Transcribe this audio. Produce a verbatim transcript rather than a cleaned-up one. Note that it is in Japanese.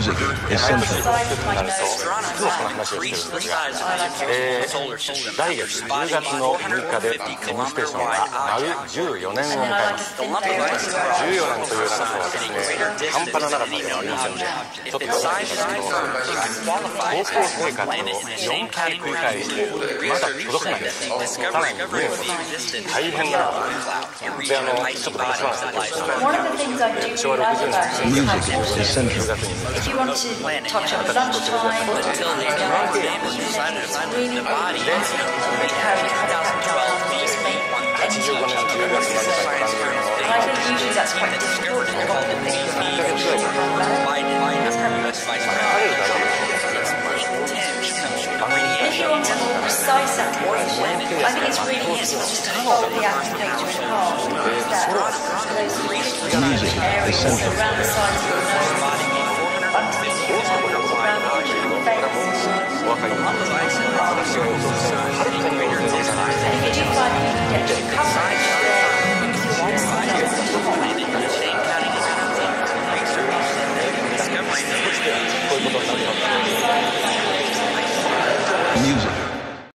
Music is central. になるといつもその話をしてるんですが、えー、来月じゅうがつのむいかで M ステーションが丸じゅうよねんを迎えます。じゅうよねんという長さはですね、半端な長さではありませんで、ちょっと長いんですけど、高校生活をよんかい繰り返してまだ届かないです。さらににねん大変だなと。で、あのちょっと話しますけど、昭和ろくじゅうねんじゅうがつに If you want to touch up lunchtime, until the really how you はちじゅうごねんじゅうがつまでの番組の and I think usually that's quite difficult to hold the things that you If you want a more precise application, I think it's really useful just to hold the applicator in half. That those areas around the sides of the nose.